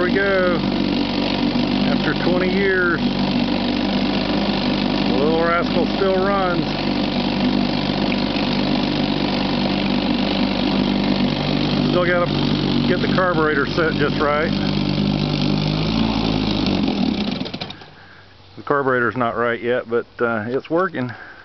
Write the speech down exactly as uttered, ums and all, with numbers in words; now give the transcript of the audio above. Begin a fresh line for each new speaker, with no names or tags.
we go. After twenty years, the little rascal still runs. Still got to get the carburetor set just right. The carburetor's not right yet, but uh, it's working.